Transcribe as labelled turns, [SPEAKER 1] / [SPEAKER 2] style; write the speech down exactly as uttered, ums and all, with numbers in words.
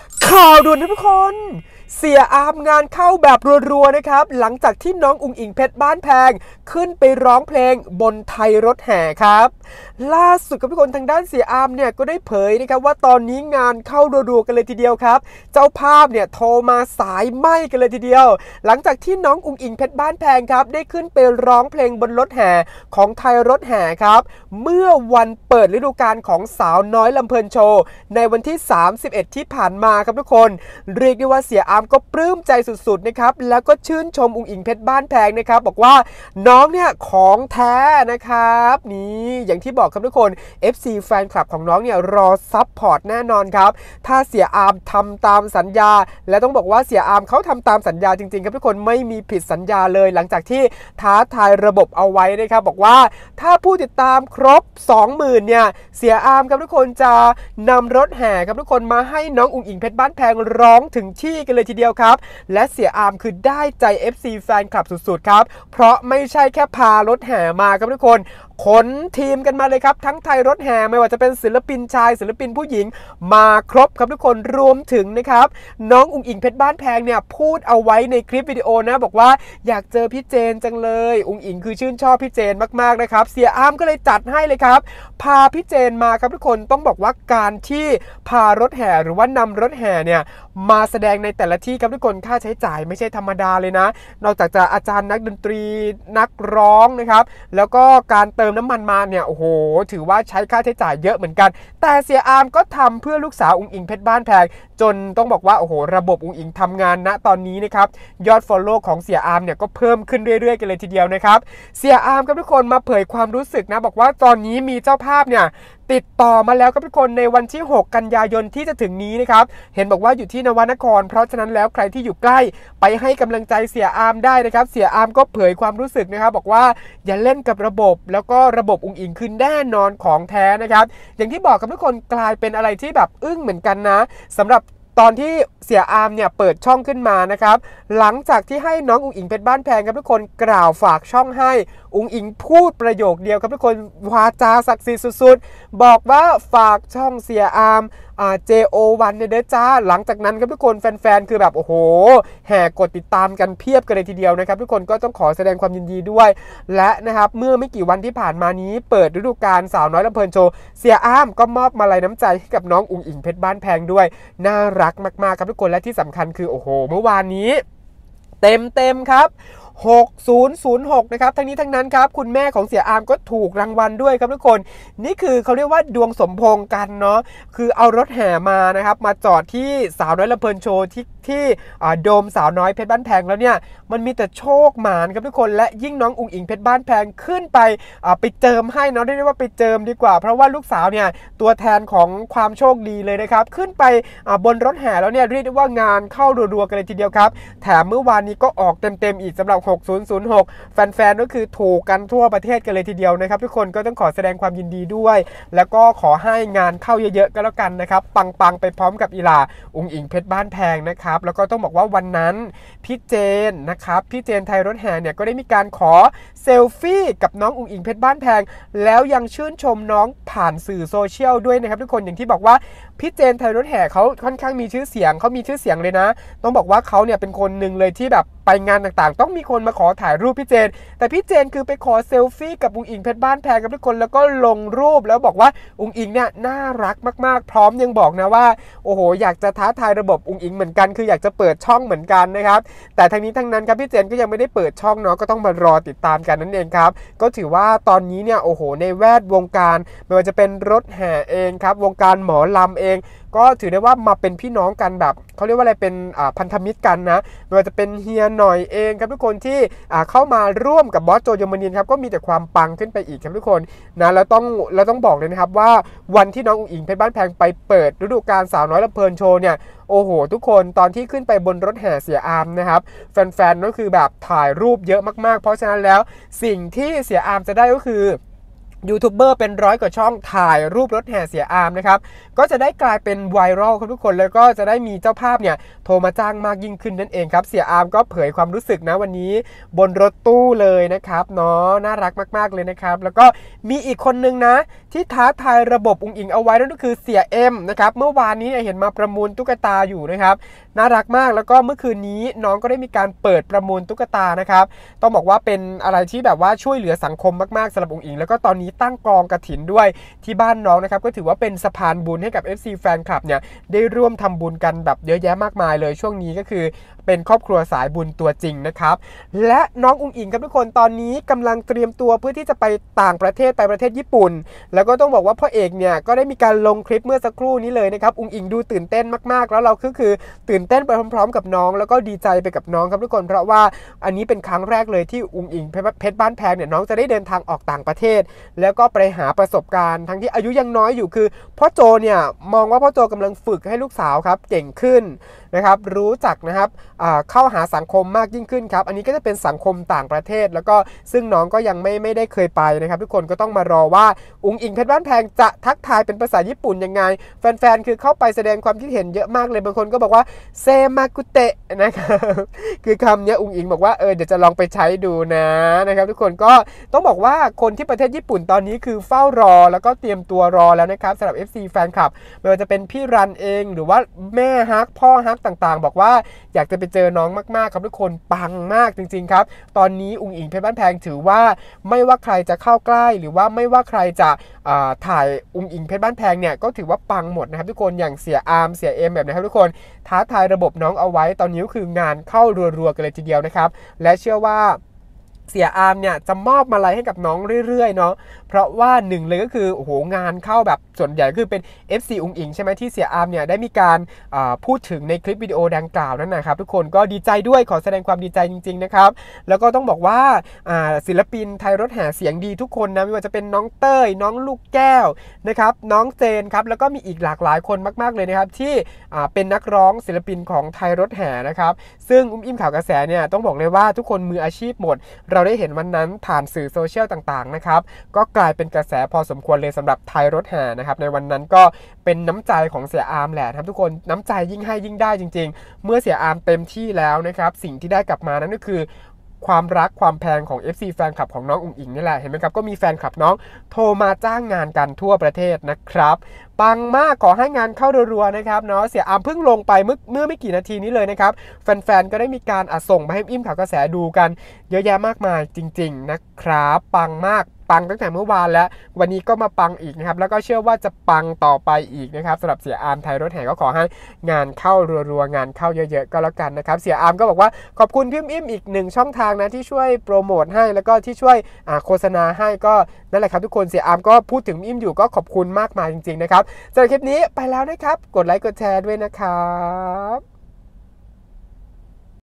[SPEAKER 1] ข่าวด่วนทุกคนเสียอามงานเข้าแบบรัวๆนะครับหลังจากที่น้องอุ๋งอิงเพชรบ้านแพงขึ้นไปร้องเพลงบนไทยรถแห่ครับล่าสุดกับทุกคนทางด้านเสียอามเนี่ยก็ได้เผยนะครับว่าตอนนี้งานเข้ารัวๆกันเลยทีเดียวครับเจ้าภาพเนี่ยโทรมาสายไหม้กันเลยทีเดียวหลังจากที่น้องอุ๋งอิงเพชรบ้านแพงครับได้ขึ้นไปร้องเพลงบนรถแห่ของไทยรถแห่ครับเมื่อวันเปิดฤดูกาลของสาวน้อยลำเพลินโชว์ในวันที่สามสิบเอ็ดที่ผ่านมาครับทุกคนเรียกได้ว่าเสียอามก็ปลื้มใจสุดๆนะครับแล้วก็ชื่นชมอุ๋งอิงเพชรบ้านแพงนะครับบอกว่าน้องเนี่ยของแท้นะครับนี่อย่างที่บอกครับทุกคน เอฟ ซี แฟนคลับของน้องเนี่ยรอซัพพอร์ตแน่นอนครับถ้าเสียอามทำตามสัญญาและต้องบอกว่าเสียอามเขาทำตามสัญญาจริงๆครับทุกคนไม่มีผิดสัญญาเลยหลังจากที่ท้าทายระบบเอาไว้นะครับบอกว่าถ้าผู้ติดตามครบ สองหมื่น เนี่ยเสียอามครับทุกคนจะนำรถแห่ครับทุกคนมาให้น้องอุ๋งอิงเพชรบ้านแพงร้องถึงที่กันเลยทีเดียวครับและเสียอามคือได้ใจ เอฟ ซี แฟนคลับสุดๆครับเพราะไม่ใช่แค่พารถแห่มาครับทุกคนขนทีมกันมาเลยครับทั้งไทยรถแห่ไม่ว่าจะเป็นศิลปินชายศิลปินผู้หญิงมาครบครับทุกคนรวมถึงนะครับน้องอุ๋งอิงเพชรบ้านแพงเนี่ยพูดเอาไว้ในคลิปวิดีโอนะบอกว่าอยากเจอพี่เจนจังเลยอุ๋งอิงคือชื่นชอบพี่เจนมากๆนะครับเสียอามก็เลยจัดให้เลยครับพาพี่เจนมาครับทุกคนต้องบอกว่าการที่พารถแห่หรือว่านำรถแห่เนี่ยมาแสดงในแต่ละที่ครับทุกคนค่าใช้จ่ายไม่ใช่ธรรมดาเลยนะนอกจากจะอาจารย์นักดนตรีนักร้องนะครับแล้วก็การเติมน้ำมันมาเนี่ยโอ้โหถือว่าใช้ค่าใช้จ่ายเยอะเหมือนกันแต่เสียอามก็ทำเพื่อลูกสาวอุ๋งอิงเพชรบ้านแพงจนต้องบอกว่าโอ้โหระบบอุ๋งอิงทำงานณตอนนี้นะครับยอด follow ของเสียอามเนี่ยก็เพิ่มขึ้นเรื่อยๆกันเลยทีเดียวนะครับเสียอามครับทุกคนมาเผยความรู้สึกนะบอกว่าตอนนี้มีเจ้าภาพเนี่ยติดต่อมาแล้วครับทุกคนในวันที่หกกันยายนที่จะถึงนี้นะครับเห็นบอกว่าอยู่ที่นวนครเพราะฉะนั้นแล้วใครที่อยู่ใกล้ไปให้กำลังใจเสียอามได้นะครับเสียอามก็เผยความรู้สึกนะครับบอกว่าอย่าเล่นกับระบบแล้วก็ระบบอุ๋งอิงคือแน่นอนของแท้นะครับอย่างที่บอกกับทุกคนกลายเป็นอะไรที่แบบอึ้งเหมือนกันนะสำหรับตอนที่เสียอามเนี่ยเปิดช่องขึ้นมานะครับหลังจากที่ให้น้องอุ๋งอิงเพชรบ้านแพงครับทุกคนกล่าวฝากช่องให้อุ๋งอิงพูดประโยคเดียวครับทุกคนวาจาศักดิ์สิทธิ์สุดๆบอกว่าฝากช่องเสียอามอ่า เจ โอ วัน เนี่ยเด้อจ้าหลังจากนั้นครับทุกคนแฟนๆคือแบบโอ้โหแห่กดติดตามกันเพียบกันเลยทีเดียวนะครับทุกคนก็ต้องขอแสดงความยินดีด้วยและนะครับเมื่อไม่กี่วันที่ผ่านมานี้เปิดฤดูกาลสาวน้อยลำเพลินโชว์เสียอามก็มอบมาลัยน้ำใจให้กับน้องอุ๋งอิงเพชรบ้านแพงด้วยน่ารักมากๆครับทุกคนและที่สำคัญคือโอ้โหเมื่อวานนี้เต็มเต็มครับหกศูนย์ศูนย์หกนะครับทั้งนี้ทั้งนั้นครับคุณแม่ของเสียอามก็ถูกรางวัลด้วยครับทุกคนนี่คือเขาเรียกว่าดวงสมพงษ์กันเนาะคือเอารถแห่มานะครับมาจอดที่สาวน้อยลำเพลินโชว์ที่ที่โดมสาวน้อยเพชรบ้านแพงแล้วเนี่ยมันมีแต่โชคหมานครับทุกคนและยิ่งน้องอุ๋งอิงเพชรบ้านแพงขึ้นไปไปเจิมให้เนาะเรียกได้ว่าไปเจิมดีกว่าเพราะว่าลูกสาวเนี่ยตัวแทนของความโชคดีเลยนะครับขึ้นไปบนรถแห่แล้วเนี่ยเรียกได้ว่างานเข้ารัวๆกันเลยทีเดียวครับแถมเมื่อวานนี้ก็ออกเต็มๆอีกสำหรับหกศูนย์ศูนย์หกแฟนๆก็คือถูกกันทั่วประเทศกันเลยทีเดียวนะครับทุกคนก็ต้องขอแสดงความยินดีด้วยแล้วก็ขอให้งานเข้าเยอะๆก็แล้วกันนะครับปังๆไปพร้อมกับอีหล่าอุ๋งอิงเพชรบ้านแพงนะครับแล้วก็ต้องบอกว่าวันนั้นพี่เจนนะครับพี่เจนไทยรถแห่เนี่ยก็ได้มีการขอเซลฟี่กับน้องอุ๋งอิงเพชรบ้านแพงแล้วยังชื่นชมน้องผ่านสื่อโซเชียลด้วยนะครับทุกคนอย่างที่บอกว่าพี่เจนไทยรถแห่เขาค่อนข้างมีชื่อเสียงเขามีชื่อเสียงเลยนะต้องบอกว่าเขาเนี่ยเป็นคนหนึ่งเลยที่แบบไปงานต่างๆต้องมีคนมาขอถ่ายรูปพี่เจนแต่พี่เจนคือไปขอเซลฟี่กับอุ๋งอิงเพชรบ้านแพงกับทุกคนแล้วก็ลงรูปแล้วบอกว่าอุ๋งอิงเนี่ยน่ารักมากๆพร้อมยังบอกนะว่าโอ้โหอยากจะท้าทายระบบอุ๋งอิงเหมือนกันคืออยากจะเปิดช่องเหมือนกันนะครับแต่ทั้งนี้ทั้งนั้นครับพี่เจนก็ยังไม่ได้เปิดช่องเนาะก็ต้องมารอติดตามกันนั่นเองครับก็ถือว่าตอนนี้เนี่ยโอ้โหในแวดวงการไม่ว่าจะเป็นรถแห่เองครับวงการหมอลำเองก็ถือได้ว่ามาเป็นพี่น้องกันแบบเขาเรียกว่าอะไรเป็นพันธมิตรกันนะไม่ว่าจะเป็นเฮียหน่อยเองครับทุกคนที่เข้ามาร่วมกับบอสโจยมนินทร์ครับก็มีแต่ความปังขึ้นไปอีกครับทุกคนนะแล้วต้องเราต้องบอกเลยนะครับว่าวันที่น้องอุ๋งอิงเพชรบ้านแพงไปเปิดฤดูกาลสาวน้อยลำเพลินโชว์เนี่ยโอ้โหทุกคนตอนที่ขึ้นไปบนรถแห่เสียอามนะครับแฟนๆก็คือแบบถ่ายรูปเยอะมากๆเพราะฉะนั้นแล้วสิ่งที่เสียอามจะได้ก็คือยูทูบเบอร์เป็นร้อยกว่าช่องถ่ายรูปรถแห่เสียอาร์มนะครับก็จะได้กลายเป็นไวรัลครับทุกคนแล้วก็จะได้มีเจ้าภาพเนี่ยโทรมาจ้างมากยิ่งขึ้นนั่นเองครับเสียอาร์มก็เผยความรู้สึกนะวันนี้บนรถตู้เลยนะครับเนาะน่ารักมากๆเลยนะครับแล้วก็มีอีกคนนึงนะที่ท้าทายระบบอุ๋งอิงเอาไว้นั่นก็คือเสียเอ็มนะครับเมื่อวานนี้เห็นมาประมูลตุ๊กตาอยู่นะครับน่ารักมากแล้วก็เมื่อคืนนี้น้องก็ได้มีการเปิดประมูลตุ๊กตานะครับต้องบอกว่าเป็นอะไรที่แบบว่าช่วยเหลือสังคมมากๆสำหรับอุ๋งอิงแล้วก็ตอนนี้ตั้งกองกฐินด้วยที่บ้านน้องนะครับก็ถือว่าเป็นสะพานบุญให้กับ เอฟ ซี แฟนคลับเนี่ยได้ร่วมทำบุญกันแบบเยอะแยะมากมายเลยช่วงนี้ก็คือเป็นครอบครัวสายบุญตัวจริงนะครับและน้องอุ๋งอิงครับทุกคนตอนนี้กำลังเตรียมตัวเพื่อที่จะไปต่างประเทศไปประเทศญี่ปุ่นแล้วก็ต้องบอกว่าพ่อเอกเนี่ยก็ได้มีการลงคลิปเมื่อสักครู่นี้เลยนะครับอุ๋งอิงดูตื่นเต้นมากๆแล้วเราก็คือตื่นเต้นไปพร้อมๆกับน้องแล้วก็ดีใจไปกับน้องครับทุกคนเพราะว่าอันนี้เป็นครั้งแรกเลยที่อุ๋งอิงเพชรบ้านแพงเนี่ยน้องจะได้เดินทางออกต่างประเทศแล้วก็ไปหาประสบการณ์ทั้งที่อายุยังน้อยอยู่คือพ่อโจเนี่ยมองว่าพ่อโจกำลังฝึกให้ลูกสาวครับเก่งขึ้นนะครับรู้จักนะครับเข้าหาสังคมมากยิ่งขึ้นครับอันนี้ก็จะเป็นสังคมต่างประเทศแล้วก็ซึ่งน้องก็ยังไม่ไม่ได้เคยไปนะครับทุกคนก็ต้องมารอว่าอุ๋งอิงเพชรบ้านแพงจะทักทายเป็นภาษาญี่ปุ่นยังไงแฟนๆคือเข้าไปแสดงความคิดเห็นเยอะมากเลยบางคนก็บอกว่าเซมากุเตะนะครับคือคำนี้อุ๋งอิงบอกว่าเออเดี๋ยวจะลองไปใช้ดูนะนะครับทุกคนก็ต้องบอกว่าคนที่ประเทศญี่ปุ่นตอนนี้คือเฝ้ารอแล้วก็เตรียมตัวรอแล้วนะครับสำหรับ เอฟ ซี แฟนคลับไม่ว่าจะเป็นพี่รันเองหรือว่าแม่ฮักพ่อฮักต่างๆบอกว่าอยากจะไปเจอน้องมากๆครับทุกคนปังมากจริงๆครับตอนนี้อุ๋งอิงเพชรบ้านแพงถือว่าไม่ว่าใครจะเข้าใกล้หรือว่าไม่ว่าใครจะถ่ายอุ๋งอิงเพชรบ้านแพงเนี่ยก็ถือว่าปังหมดนะครับทุกคนอย่างเสียอาร์มเสียเอ็มแบบนี้ครับทุกคนท้าทายระบบน้องเอาไว้ตอนนี้ก็คืองานเข้ารัวๆกันเลยทีเดียวนะครับและเชื่อว่าเสียอาร์มเนี่ยจะมอบมาลัยให้กับน้องเรื่อยๆเนาะเพราะว่าหนึ่งเลยก็คือโอ้โหงานเข้าแบบส่วนใหญ่คือเป็น เอฟ ซี อุ๋งอิงใช่ไหมที่เสียอาร์มเนี่ยได้มีการพูดถึงในคลิปวิดีโอดังกล่าวนั่นนะครับทุกคนก็ดีใจด้วยขอแสดงความดีใจจริงๆนะครับแล้วก็ต้องบอกว่าศิลปินไทยรถแห่เสียงดีทุกคนนะไม่ว่าจะเป็นน้องเต้ยน้องลูกแก้วนะครับน้องเจนครับแล้วก็มีอีกหลากหลายคนมากๆเลยนะครับที่เป็นนักร้องศิลปินของไทยรถแห่นะครับซึ่งอุ้มอิ่มข่าวกระแสเนี่ยต้องบอกเลยว่าทุกคนมืออาชีพหมดเราได้เห็นวันนั้นผ่านสื่อโซเชียลต่างๆนะครับก็กลายเป็นกระแสพอสมควรเลยสำหรับไทยรถแห่นะครับในวันนั้นก็เป็นน้ำใจของเสียอาร์มแหละครับทุกคนน้ำใจยิ่งให้ยิ่งได้จริงๆเมื่อเสียอาร์มเต็มที่แล้วนะครับสิ่งที่ได้กลับมานั้นก็คือความรักความแพงของ เอฟ ซี แฟนคลับของน้องอุ๋งอิงนี่แหละเห็นไหมครับก็มีแฟนคลับน้องโทรมาจ้างงานกันทั่วประเทศนะครับปังมากขอให้งานเข้ารัวๆนะครับเนาะเสียอาร์มเพิ่งลงไปเมื่อเมื่อไม่กี่นาทีนี้เลยนะครับแฟนๆก็ได้มีการอัดส่งมาให้อิ่มข่าวกระแสดูกันเยอะแยะมากมายจริงๆนะครับปังมากปังตั้งแต่เมื่อวานแล้ววันนี้ก็มาปังอีกนะครับแล้วก็เชื่อว่าจะปังต่อไปอีกนะครับสำหรับเสียอาร์มไทยรถแห่ก็ขอให้งานเข้ารัวๆงานเข้าเยอะๆก็แล้วกันนะครับเสียอาร์มก็บอกว่าขอบคุณพี่อิ่มอีกหนึ่งช่องทางนะที่ช่วยโปรโมทให้แล้วก็ที่ช่วยโฆษณาให้ก็นั่นแหละครับทุกคนเสียอาร์มก็พูดถึงอิ่มอยู่ก็ขอบคุณมากมายจริงๆนะครับสำหรับคลิปนี้ไปแล้วนะครับกดไลค์กดแชร์ด้วยนะครับ